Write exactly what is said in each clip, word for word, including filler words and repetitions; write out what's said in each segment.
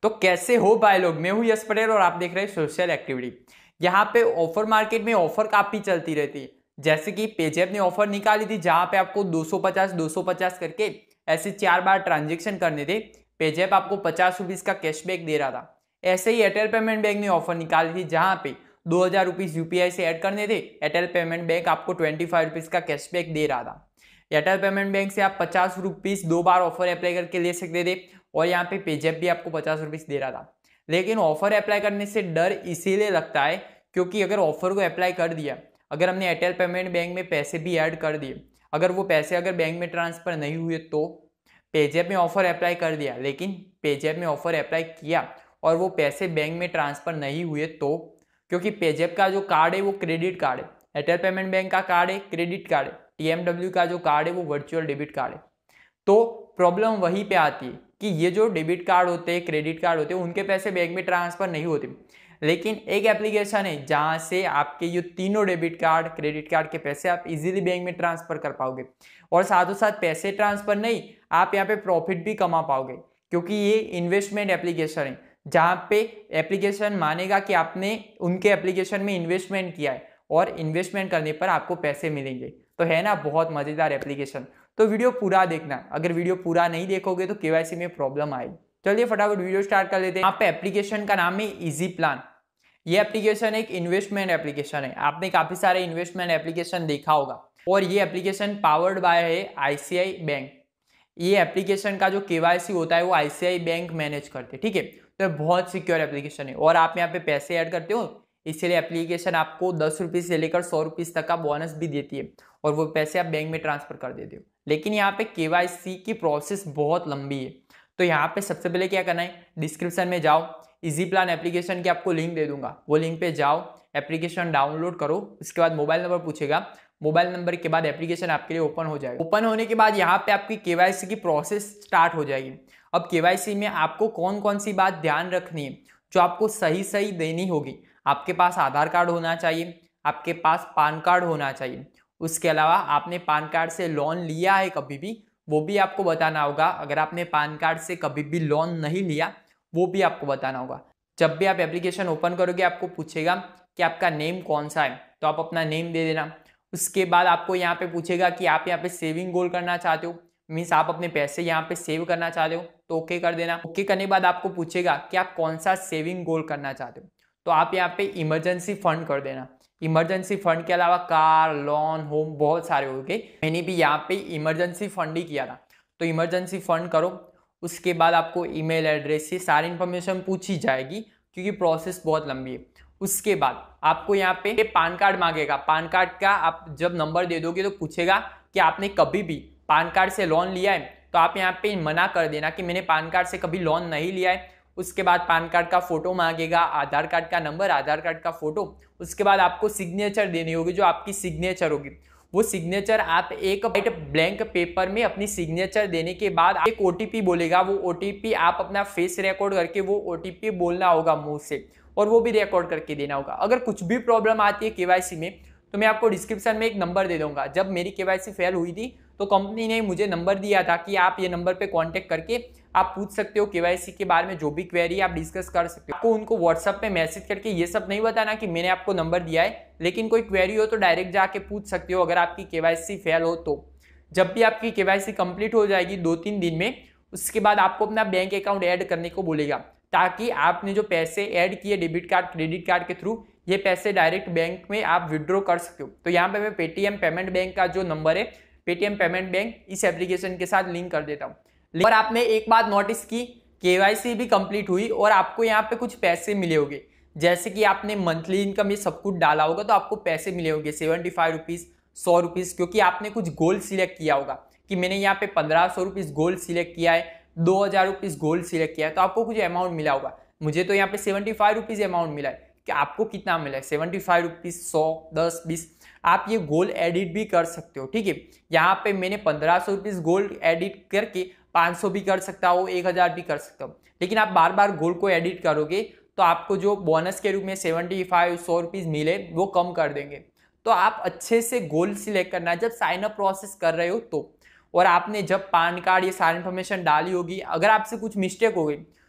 तो कैसे हो भाई लोग, मैं हूं यशपै और आप देख रहे हैं सोशल एक्टिविटी। यहाँ पे ऑफर मार्केट में ऑफर काफी चलती रहती है। जैसे कि पेजैप ने ऑफर निकाली थी जहां पे आपको दो सौ पचास दो सौ पचास करके ऐसे चार बार ट्रांजेक्शन करने थे, पेजैप आपको पचास रुपीज का कैशबैक दे रहा था। ऐसे ही एयरटेल पेमेंट बैंक ने ऑफर निकाली थी जहां पे दो हजार रुपीज यूपीआई से ऐड करने थे, एयरटेल पेमेंट बैंक आपको ट्वेंटी फाइव रुपीज का कैशबैक दे रहा था। एयरटेल पेमेंट बैंक से आप पचास रुपीज दो बार ऑफर अप्लाई करके ले सकते थे और यहाँ पे पेजैप भी आपको पचास रुपीज दे रहा था। लेकिन ऑफर अप्लाई करने से डर इसीलिए लगता है क्योंकि अगर ऑफर को अप्लाई कर दिया, अगर हमने एयरटेल पेमेंट बैंक में पैसे भी ऐड कर दिए, अगर वो पैसे अगर बैंक में ट्रांसफर नहीं हुए तो पेजैप में ऑफर अप्लाई कर दिया, लेकिन पेजैप में ऑफर अप्लाई किया और वो पैसे बैंक में ट्रांसफर नहीं हुए तो, क्योंकि पेजैप का जो कार्ड है वो क्रेडिट कार्ड है, एयरटेल पेमेंट बैंक का कार्ड है क्रेडिट कार्ड है, टीएमडब्ल्यू का जो कार्ड है वो वर्चुअल डेबिट कार्ड है। तो प्रॉब्लम वहीं पे आती है कि ये जो डेबिट कार्ड होते हैं, क्रेडिट कार्ड होते हैं, उनके पैसे बैंक में ट्रांसफर नहीं होते। लेकिन एक एप्लीकेशन है जहां से आपके ये तीनों डेबिट कार्ड, क्रेडिट कार्ड के पैसे आप इजीली बैंक में ट्रांसफर कर पाओगे और साथों साथ पैसे ट्रांसफर नहीं, आप यहाँ पे प्रॉफिट भी कमा पाओगे क्योंकि ये इन्वेस्टमेंट एप्लीकेशन है जहां पे एप्लीकेशन मानेगा कि आपने उनके एप्लीकेशन में इन्वेस्टमेंट किया है और इन्वेस्टमेंट करने पर आपको पैसे मिलेंगे। तो है ना बहुत मजेदार एप्लीकेशन। तो वीडियो पूरा देखना, अगर वीडियो पूरा नहीं देखोगे तो केवाईसी में प्रॉब्लम आएगी। चलिए फटाफट वीडियो स्टार्ट कर लेते हैं। यहाँ पे एप्लीकेशन का नाम है इजी प्लान। ये एप्लीकेशन एक इन्वेस्टमेंट एप्लीकेशन है। आपने काफी सारे इन्वेस्टमेंट एप्लीकेशन देखा होगा और ये एप्लीकेशन पावर्ड बाय है आईसीआई बैंक। ये एप्लीकेशन का जो केवाईसी होता है वो आईसीआई बैंक मैनेज करते हैं, ठीक है। तो बहुत सिक्योर एप्लीकेशन है और आप यहाँ पे पैसे ऐड करते हो, इसलिए एप्लीकेशन आपको दस रुपीज से लेकर सौ रुपीज तक का बोनस भी देती है और वो पैसे आप बैंक में ट्रांसफर कर देते हो। लेकिन यहाँ पे केवाईसी की प्रोसेस बहुत लंबी है। तो यहाँ पे सबसे पहले क्या करना है, डिस्क्रिप्शन में जाओ, इजी प्लान एप्लीकेशन की आपको लिंक दे दूंगा, वो लिंक पे जाओ, एप्लीकेशन डाउनलोड करो। उसके बाद मोबाइल नंबर पूछेगा, मोबाइल नंबर के बाद एप्लीकेशन आपके लिए ओपन हो जाएगा। ओपन होने के बाद यहाँ पे आपकी केवाईसी की प्रोसेस स्टार्ट हो जाएगी। अब केवाईसी में आपको कौन कौन सी बात ध्यान रखनी है जो आपको सही सही देनी होगी। आपके पास आधार कार्ड होना चाहिए, आपके पास पान कार्ड होना चाहिए, उसके अलावा आपने पान कार्ड से लोन लिया है कभी भी, वो भी आपको बताना होगा। अगर आपने पान कार्ड से कभी भी लोन नहीं लिया वो भी आपको बताना होगा। जब भी आप एप्लीकेशन ओपन करोगे आपको पूछेगा कि आपका नेम कौन सा है, तो आप अपना नेम दे देना। उसके बाद आपको यहाँ पे पूछेगा कि आप यहाँ पे सेविंग गोल करना चाहते हो, मीन्स आप अपने पैसे यहाँ पे सेव करना चाहते हो, तो ओके कर देना। ओके करने के बाद आपको पूछेगा कि आप कौन सा सेविंग गोल करना चाहते हो, तो आप यहाँ पे इमरजेंसी फंड कर देना। इमरजेंसी फंड के अलावा कार, लोन, होम बहुत सारे हो गए, मैंने भी यहाँ पे इमरजेंसी फंड ही किया था, तो इमरजेंसी फंड करो। उसके बाद आपको ईमेल एड्रेस से सारी इन्फॉर्मेशन पूछी जाएगी क्योंकि प्रोसेस बहुत लंबी है। उसके बाद आपको यहाँ पे पान कार्ड मांगेगा। पान कार्ड का आप जब नंबर दे दोगे तो पूछेगा कि आपने कभी भी पान कार्ड से लोन लिया है, तो आप यहाँ पे मना कर देना कि मैंने पान कार्ड से कभी लोन नहीं लिया है। उसके बाद पान कार्ड का फोटो मांगेगा, आधार कार्ड का नंबर, आधार कार्ड का फोटो। उसके बाद आपको सिग्नेचर देनी होगी, जो आपकी सिग्नेचर होगी वो सिग्नेचर आप एक ब्लैंक पेपर में अपनी सिग्नेचर देने के बाद एक ओटीपी बोलेगा, वो ओटीपी आप अपना फेस रिकॉर्ड करके वो ओटीपी बोलना होगा मुंह से और वो भी रिकॉर्ड करके देना होगा। अगर कुछ भी प्रॉब्लम आती है केवाईसी में तो मैं आपको डिस्क्रिप्शन में एक नंबर दे दूंगा। जब मेरी केवाईसी फेल हुई थी तो कंपनी ने मुझे नंबर दिया था कि आप ये नंबर पे कांटेक्ट करके आप पूछ सकते हो केवाईसी के बारे में, जो भी क्वेरी आप डिस्कस कर सकते हो। आपको उनको व्हाट्सएप पे मैसेज करके ये सब नहीं बताना कि मैंने आपको नंबर दिया है, लेकिन कोई क्वेरी हो तो डायरेक्ट जाके पूछ सकते हो अगर आपकी केवाईसी फेल हो तो। जब भी आपकी केवाईसी कंप्लीट हो जाएगी दो तीन दिन में, उसके बाद आपको अपना बैंक अकाउंट ऐड करने को बोलेगा ताकि आपने जो पैसे ऐड किए डेबिट कार्ड, क्रेडिट कार्ड के थ्रू, ये पैसे डायरेक्ट बैंक में आप विड्रॉ कर सकते हो। तो यहाँ पे मैं पेटीएम पेमेंट बैंक का जो नंबर है, पेटीएम पेमेंट बैंक, इस एप्लीकेशन के साथ लिंक कर देता हूँ। और आपने एक बात नोटिस की, केवाईसी भी कंप्लीट हुई और आपको यहाँ पे कुछ पैसे मिले होंगे। जैसे कि आपने मंथली इनकम ये सब कुछ डाला होगा तो आपको पैसे मिले होंगे सेवेंटी फाइव रुपीज, सौ रुपीज, क्योंकि आपने कुछ गोल सिलेक्ट किया होगा कि मैंने यहाँ पे पंद्रह सौ रुपीज गोल सिलेक्ट किया है, दो हजार रुपीज गोल्ड सिलेक्ट किया है, तो आपको कुछ अमाउंट मिला होगा। मुझे तो यहाँ पे सेवेंटी फाइव रुपीज अमाउंट मिला है। कि आपको कितना मिला है, सेवेंटी फाइव रुपीज, सौ, दस, बीस, आप ये गोल्ड एडिट भी कर सकते हो, ठीक है। यहाँ पे मैंने पंद्रह सौ रुपीज गोल्ड एडिट करके पाँच सौ भी कर सकता हो, एक हजार भी कर सकता हो। लेकिन आप बार बार गोल्ड को एडिट करोगे तो आपको जो बोनस के रूप में सेवेंटी फाइव सौ रुपीज मिले वो कम कर देंगे। तो आप अच्छे से गोल्ड सिलेक्ट करना जब साइन अप प्रोसेस कर रहे हो तो। और आपने जब पान कार्ड ये सारी इन्फॉर्मेशन डाली होगी, अगर आपसे कुछ मिस्टेक हो गई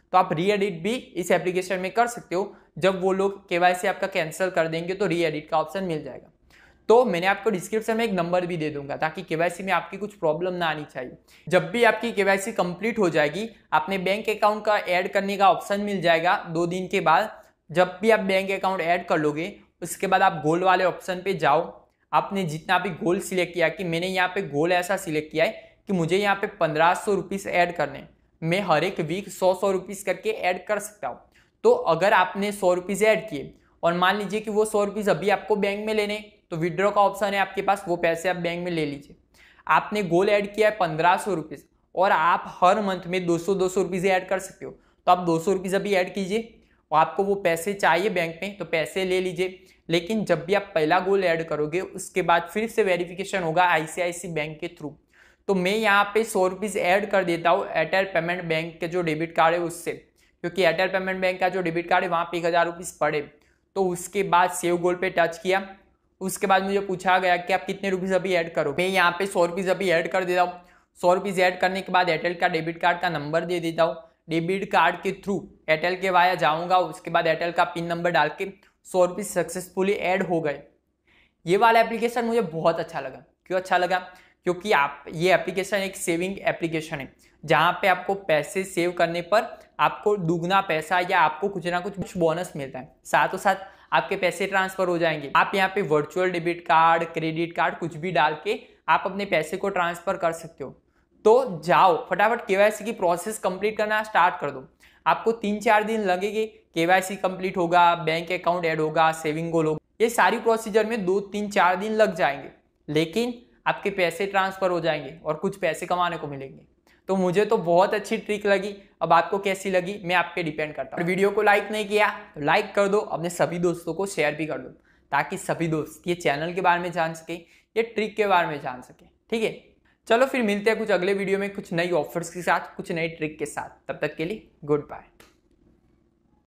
तो आप री एडिट भी इस एप्लीकेशन में कर सकते हो। जब वो लोग केवाईसी आपका कैंसिल कर देंगे तो री एडिट का ऑप्शन मिल जाएगा। तो मैंने आपको डिस्क्रिप्शन में एक नंबर भी दे दूंगा ताकि केवाईसी में आपकी कुछ प्रॉब्लम ना आनी चाहिए। जब भी आपकी केवाईसी कंप्लीट हो जाएगी, आपने बैंक अकाउंट का ऐड करने का ऑप्शन मिल जाएगा दो दिन के बाद। जब भी आप बैंक अकाउंट ऐड कर लोगे, उसके बाद आप गोल वाले ऑप्शन पे जाओ। आपने जितना भी गोल सिलेक्ट किया, कि मैंने यहाँ पे गोल ऐसा सिलेक्ट किया है कि मुझे यहाँ पे पंद्रह सौ रुपीज़ ऐड करने, मैं हर एक वीक सौ सौ रुपीज़ करके ऐड कर सकता हूँ। तो अगर आपने सौ रुपीज़ ऐड किए और मान लीजिए कि वो सौ रुपीज़ अभी आपको बैंक में लेने, तो विड्रॉ का ऑप्शन है आपके पास, वो पैसे आप बैंक में ले लीजिए। आपने गोल ऐड किया है पंद्रह सौ रुपीज़ और आप हर मंथ में दो सौ दो सौ रुपीज़ ऐड कर सकते हो, तो आप दो सौ रुपीज़ अभी ऐड कीजिए और आपको वो पैसे चाहिए बैंक में तो पैसे ले लीजिए। लेकिन जब भी आप पहला गोल ऐड करोगे, उसके बाद फिर से वेरिफिकेशन होगा आईसीआईसी बैंक के थ्रू। तो मैं यहाँ पे सौ रुपीज़ ऐड कर देता हूँ एयरटेल पेमेंट बैंक के जो डेबिट कार्ड है उससे, क्योंकि एयरटेल पेमेंट बैंक का जो डेबिट कार्ड है वहाँ पे एक हज़ार रुपीज़ पड़े। तो उसके बाद सेव गोल पे टच किया, उसके बाद मुझे पूछा गया कि आप कितने रुपीज़ अभी ऐड करो। मैं यहाँ पे सौ रुपीज़ अभी ऐड कर देता हूँ। सौ रुपीज़ ऐड करने के बाद एयरटेल का डेबिट कार्ड का नंबर दे देता हूँ। डेबिट कार्ड के थ्रू एयरटेल के वाया जाऊँगा, उसके बाद एयरटेल का पिन नंबर डाल के सौ रुपीज़ सक्सेसफुली ऐड हो गए। ये वाला एप्लीकेशन मुझे बहुत अच्छा लगा। क्यों अच्छा लगा? क्योंकि आप ये एप्लीकेशन एक सेविंग एप्लीकेशन है, जहाँ पे आपको पैसे सेव करने पर आपको दुगना पैसा या आपको कुछ ना कुछ बोनस मिलता है, साथों साथ आपके पैसे ट्रांसफर हो जाएंगे। आप यहाँ पे virtual debit card, credit card कुछ भी डाल के आप अपने पैसे को ट्रांसफर कर सकते हो। तो जाओ फटाफट केवाईसी की प्रोसेस कंप्लीट करना स्टार्ट कर दो। आपको तीन चार दिन लगेंगे, केवाईसी कंप्लीट होगा, बैंक अकाउंट ऐड होगा, सेविंग गोल होगा, ये सारी प्रोसीजर में दो तीन चार दिन लग जाएंगे, लेकिन आपके पैसे ट्रांसफर हो जाएंगे और कुछ पैसे कमाने को मिलेंगे। तो मुझे तो बहुत अच्छी ट्रिक लगी। अब आपको कैसी लगी मैं आप पे डिपेंड करता हूँ। वीडियो को लाइक नहीं किया तो लाइक कर दो, अपने सभी दोस्तों को शेयर भी कर दो, ताकि सभी दोस्त ये चैनल के बारे में जान सके, ये ट्रिक के बारे में जान सके। ठीक है, चलो फिर मिलते हैं कुछ अगले वीडियो में कुछ नई ऑफर्स के साथ, कुछ नई ट्रिक के साथ। तब तक के लिए गुड बाय।